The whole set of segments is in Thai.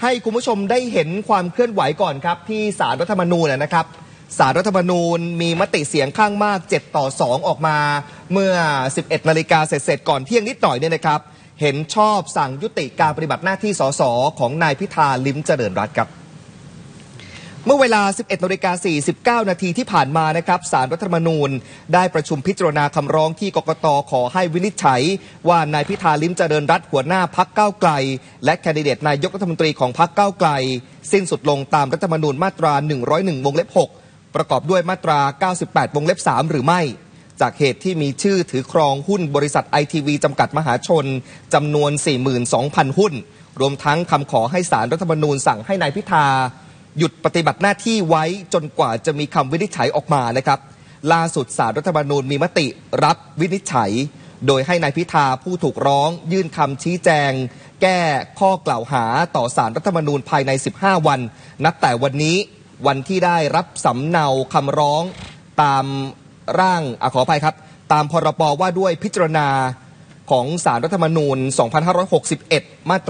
ให้คุณผู้ชมได้เห็นความเคลื่อนไหวก่อนครับที่ศาลรัฐธรรมนูญนะครับศาลรัฐธรรมนูญมีมติเสียงข้างมาก7-2ออกมาเมื่อ 11 นาฬิกาเสร็จก่อนเที่ยงนิดหน่อยเนี่ยนะครับเห็นชอบสั่งยุติการปฏิบัติหน้าที่สสของนายพิธาลิ้มเจริญรัตน์ครับเมื่อเวลา 11:49 นาทีที่ผ่านมานะครับศาลรัฐธรรมนูญได้ประชุมพิจารณาคำร้องที่กกต.ขอให้วินิจฉัยว่านายพิธาลิ้มเจริญรัตน์หัวหน้าพรรคก้าวไกลและแคนดิเดตนายกรัฐมนตรีของพรรคก้าวไกลสิ้นสุดลงตามรัฐธรรมนูญมาตรา 101 วงเล็บ 6 ประกอบด้วยมาตรา 98 วงเล็บ 3 หรือไม่จากเหตุที่มีชื่อถือครองหุ้นบริษัทไอทีวีจำกัดมหาชนจำนวน 42,000 หุ้นรวมทั้งคำขอให้ศาลรัฐธรรมนูญสั่งให้นายพิธาหยุดปฏิบัติหน้าที่ไว้จนกว่าจะมีคำวินิจฉัยออกมานะครับล่าสุดศาลรัฐธรรมนูญมีมติรับวินิจฉัยโดยให้นายพิธาผู้ถูกร้องยื่นคำชี้แจงแก้ข้อกล่าวหาต่อศาลรัฐธรรมนูญภายใน15วันนับแต่วันนี้วันที่ได้รับสำเนาคำร้องตามร่างขออภัยครับตามพรบว่าด้วยพิจารณาของศาลรัฐธรรมนูญ 2561 มาตรา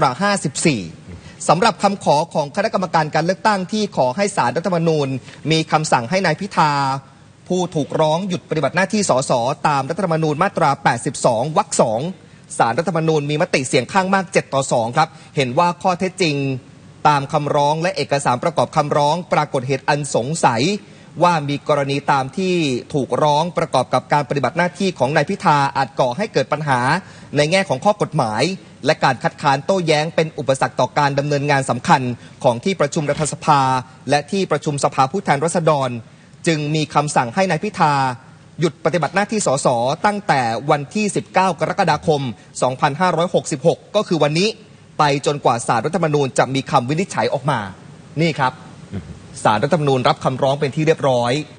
54 สำหรับคำขอของคณะกรรมการการเลือกตั้งที่ขอให้ศาลรัฐธรรมนูญมีคำสั่งให้นายพิธาผู้ถูกร้องหยุดปฏิบัติหน้าที่สสตามรัฐธรรมนูญมาตรา 82 วรรค 2 ศาลรัฐธรรมนูญมีมติเสียงข้างมาก 7-2 ครับเห็นว่าข้อเท็จจริงตามคำร้องและเอกสารประกอบคำร้องปรากฏเหตุอันสงสัยว่ามีกรณีตามที่ถูกร้องประกอบกับการปฏิบัติหน้าที่ของนายพิธาอาจก่อให้เกิดปัญหาในแง่ของข้อกฎหมายและการคัดค้านโต้แย้งเป็นอุปสรรคต่อการดำเนินงานสำคัญของที่ประชุมรัฐสภาและที่ประชุมสภาผู้แทนราษฎรจึงมีคำสั่งให้นายพิธาหยุดปฏิบัติหน้าที่สสตั้งแต่วันที่ 19 กรกฎาคม 2566 ก็คือวันนี้ไปจนกว่าศาลรัฐธรรมนูญจะมีคำวินิจฉัยออกมานี่ครับศาลรัฐธรรมนูญรับคำร้องเป็นที่เรียบร้อย